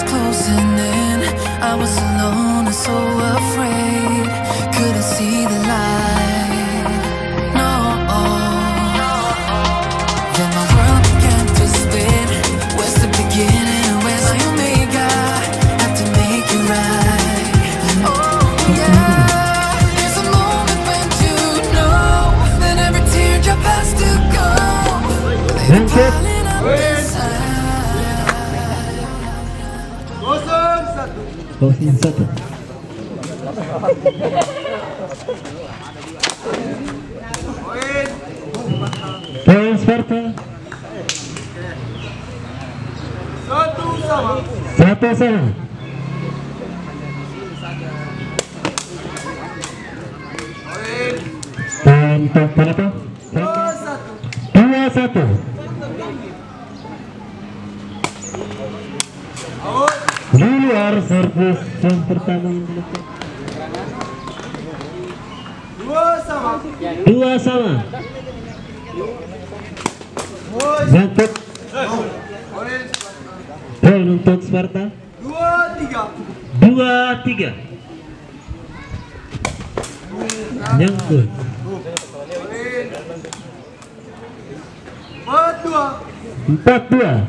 was closing in. I was alone and so afraid. Couldn't see the light. No. Then my world began to spin. Where's the beginning and where's the omega? Had to make it right. Oh yeah. There's a moment when you know that every teardrop has to go. They've been piling up inside. 0-1. Poin Sparta 1-1. Poin berapa? 2-1. Di luar servis yang pertama yang dilakukan. 2-2. Jangkut. Poin untuk Sparta. 2-3. Jangkut. 4-2.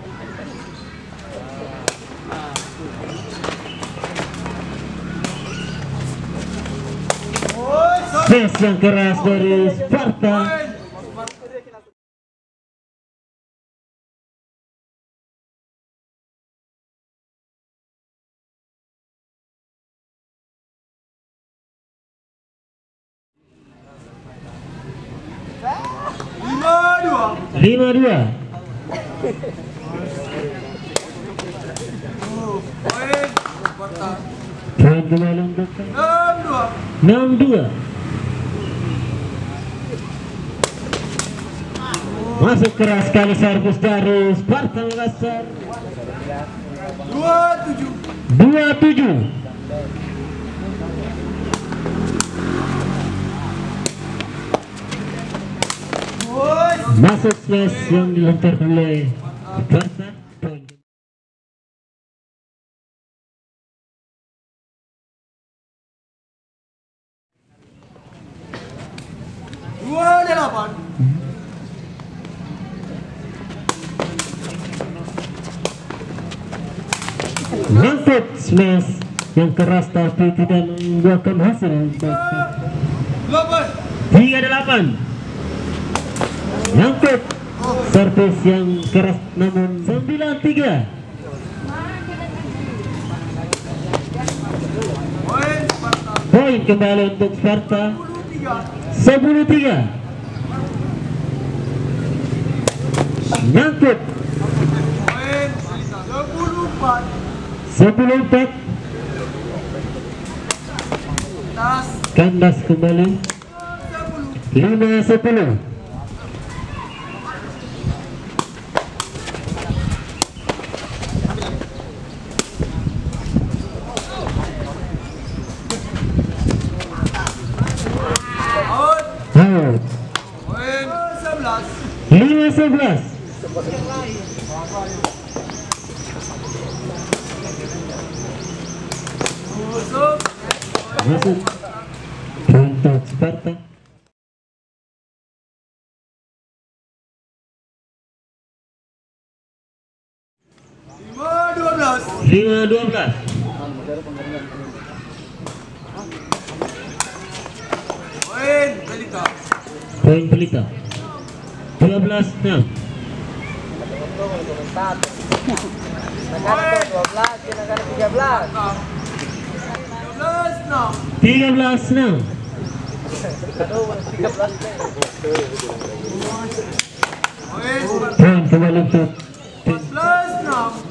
Ses yang keras dari Sparta. Lima dua. Poin kembali untuk 6-2. Masuk keras sekali servis dari Sparta Makassar. 2-7. Masuk smash yang dilontarkan oleh Sparta. Poin. 2-8. Mantap smash yang keras tapi tidak membuahkan hasil. 3-8. Mantap servis yang keras namun 9-3. Poin kembali untuk Sparta. 10-3. Nyangkut. 10-4. Kandas kembali. 5-10. Out. 5-11. Masuk untuk Sparta. 5-12. Poin Pelita. 12-6. 13-6. Poin kembali untuk 14-6.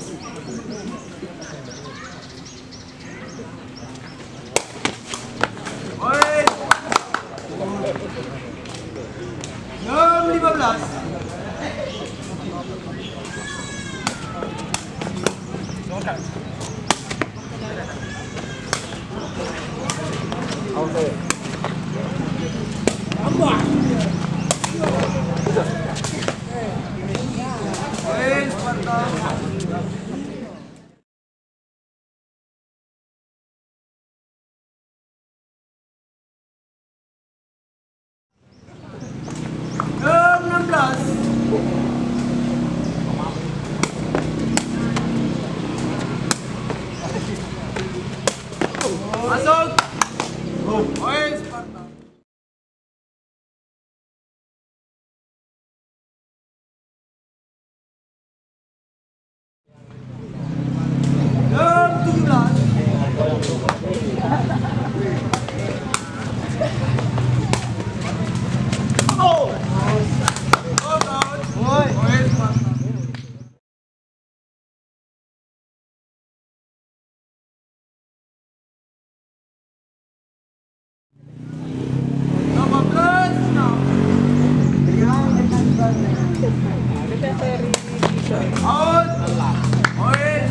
Masuk. Poin Sparta. Jam 17. Oh! Out. Poin Sparta. Nomor 12 now. Out. Poin.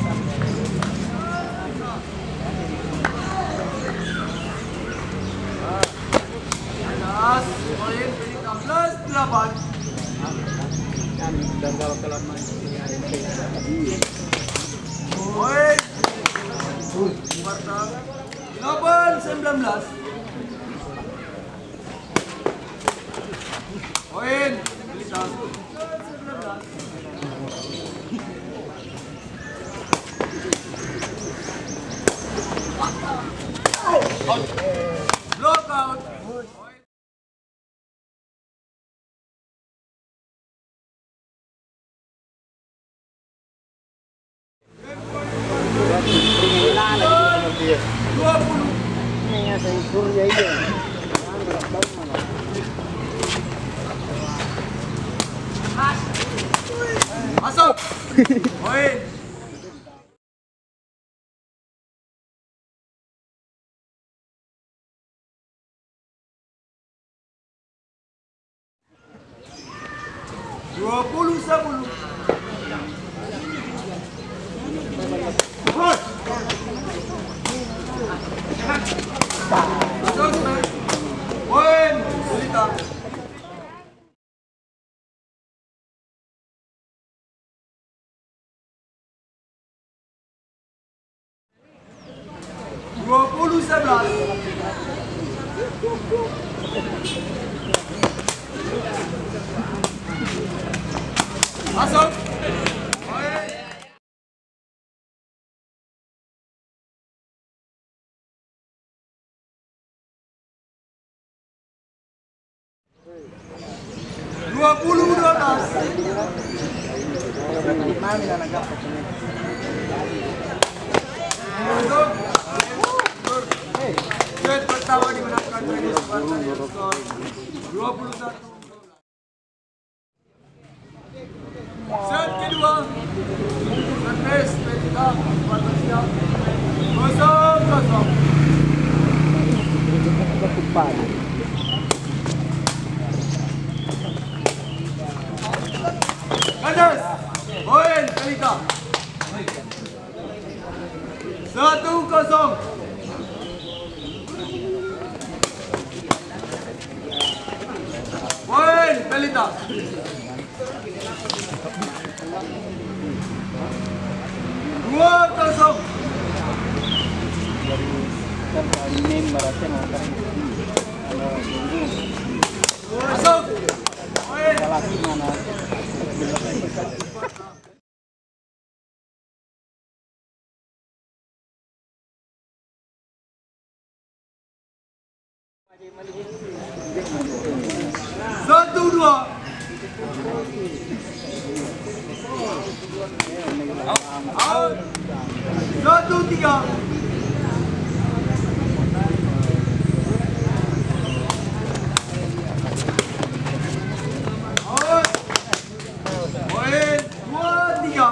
Atas. Poin Pelita plus 8. Poin. Sparta. 8-19. Poin Pelita. 19. Block out. Masuk. Poin. Dua puluh 10. Masuk. Poin Pelita. Dua puluh 11. Masuk. Poin. Dua puluh 12. Masuk. Set pertama dimenangkan oleh Sparta dengan skor 21. Set kedua. Servis Pelita Sparta siap. 0-0. Kandas. Poin Pelita. 1-0. Poin Pelita. 2-0. Masuk. Poin. Satu dua. Out. 1-3. Out. Poin 2-3.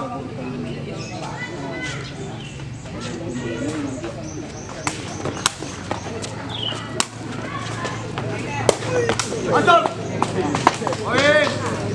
Masuk. Poin.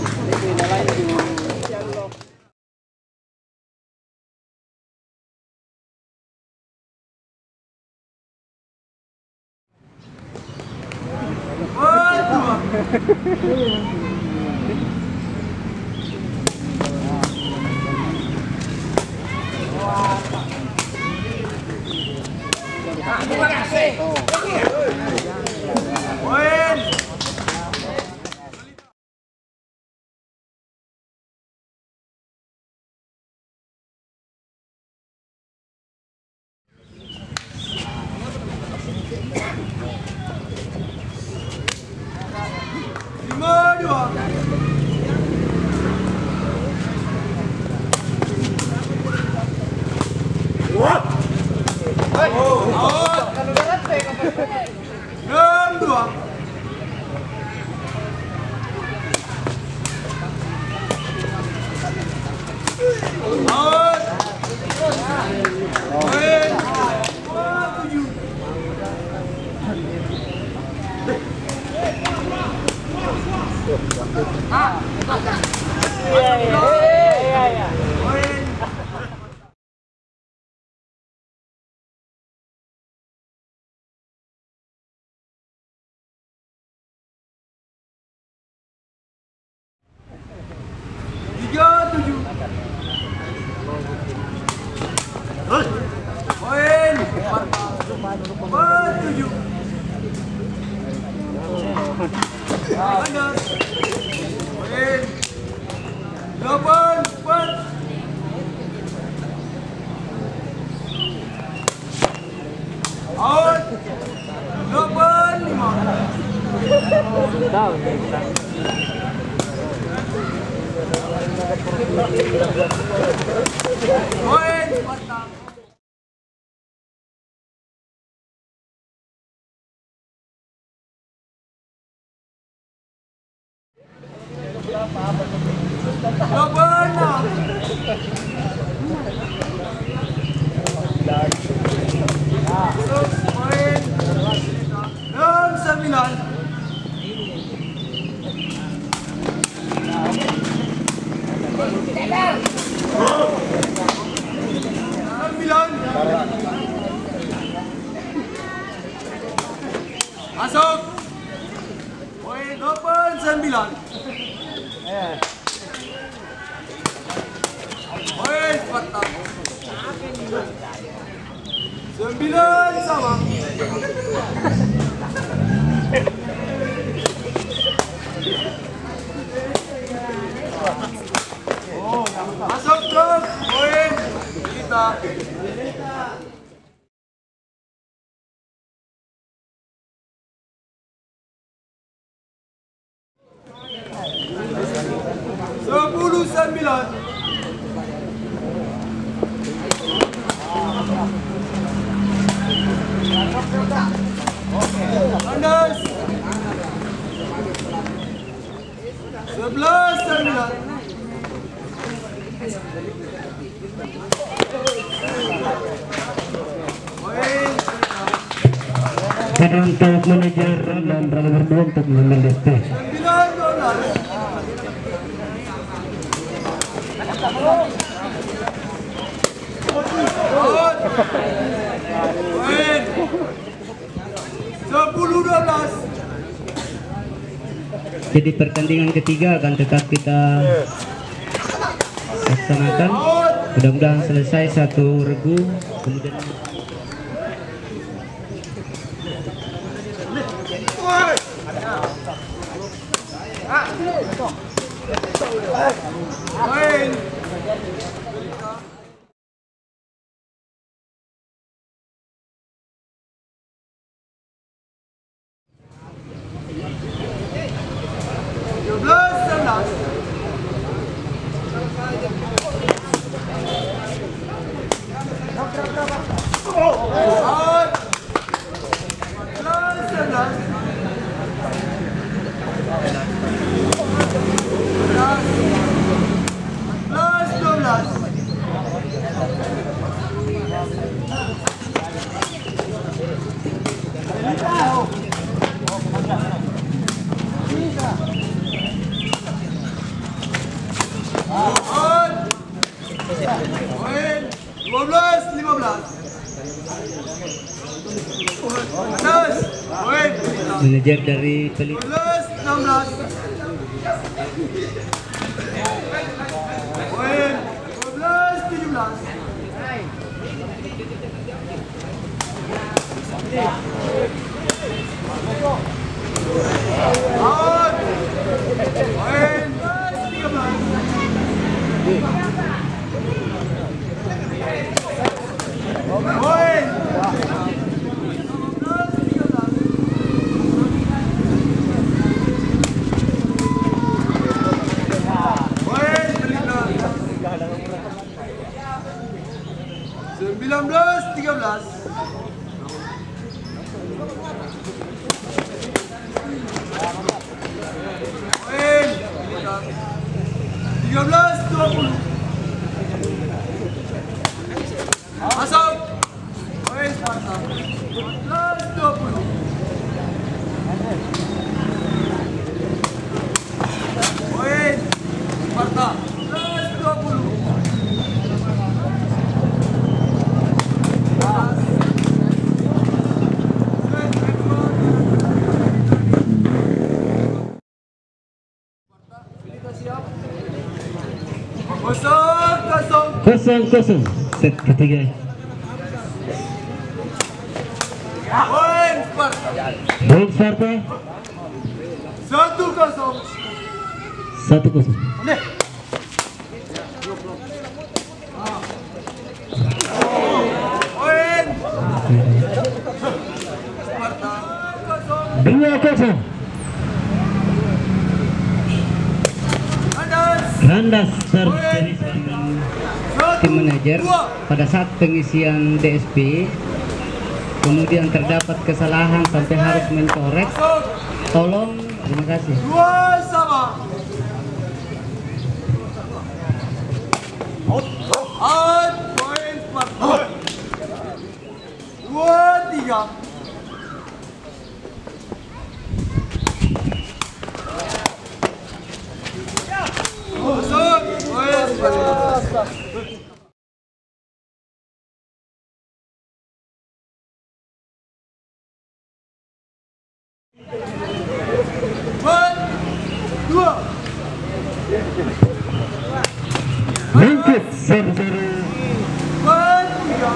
Poin. Out. 6-2. Out. Poin. 7. Poin. Tiga 7. Poin. 4-7. Panas. Poin. 8-4. Out. 8-5. Poin. Patang. Laban na. Poin. 9-9. Masuk. Poin 8-9. Poin patang. 9 sama. Masuk terus. Poin kita. Sepuluh 9. Panas. 11-9. Poin. Dan untuk manajer dan berada berdua untuk mengambil DP. 9-12. Out. Poin. 10-12. Jadi pertandingan ketiga akan tetap kita laksanakan. Out. Mudah-mudahan selesai satu regu. Kemudian Poin. Poin 12-15. Atas. Poin. manajer dari Pelita 12-16. Poin 12-17. Out. Poin 13. Poin. 19-13. Poin. 13-20. Masuk. Poin Sparta. 14-20. Poin Sparta. 14-20. Kosong. 0-0 set ketiga. Poin Sparta. Poin Sparta 1-0. 1-0. Poin Sparta. 2-0. Randas terjadi tim manajer pada saat pengisian DSP kemudian terdapat kesalahan sampai harus mencoret, tolong, terima kasih. 2 sama. Out. Poin Sparta. 2-3. Masuk. Poin Sparta. Empat, 2. Lengkit 0-0. 4-3.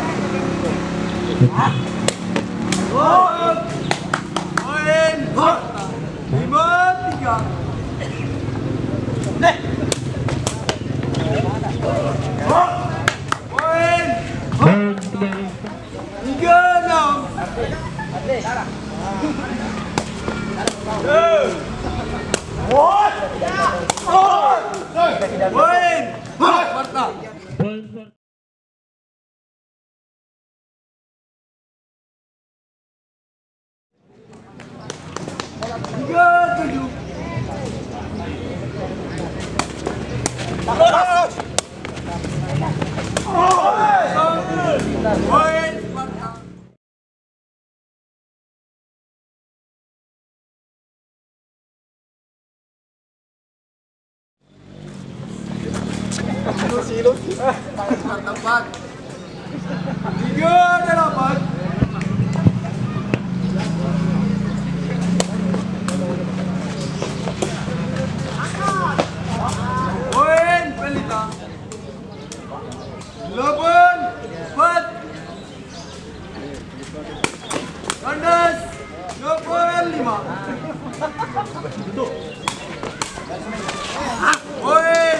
Out. Poin Sparta. 5-3. Poin Poin 3-6. Poin Sparta. Poin Sparta. Tiga 7. Poin Sparta. Tempat 3-8. Poin Pelita. 8-4. Randas 8-5. Poin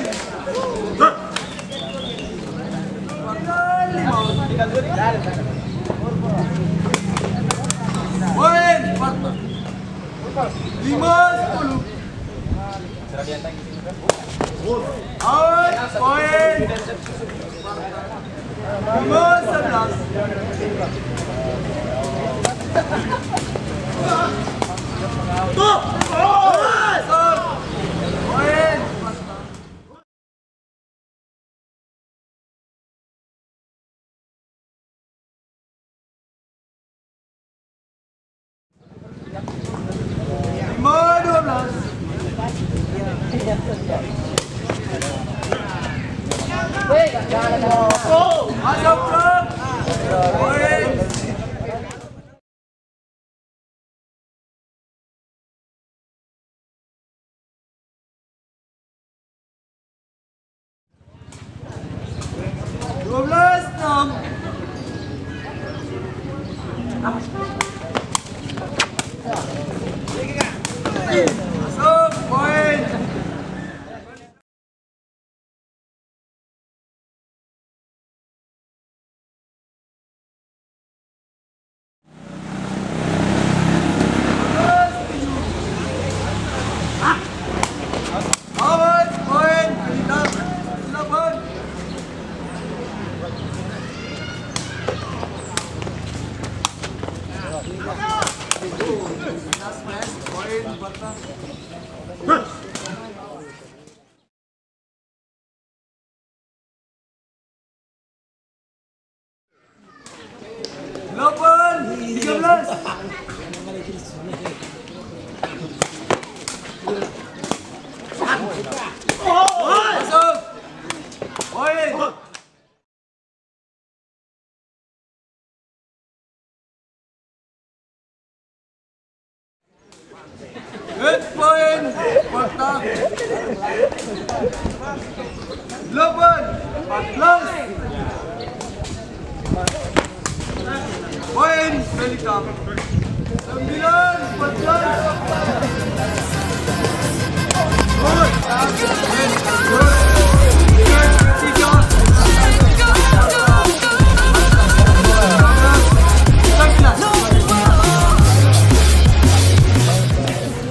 5. Poin Sparta. 5-10. Out. Poin 5-11. Poin Sparta. Lima 12. Masuk bro. Poin. Dua belas 6. Masuk poin. Awas poin. 8. Lapan, 13. Masuk. Poin. Good point. Fakta. 8, 14. Poin. Bellingham. 9, 14. Good.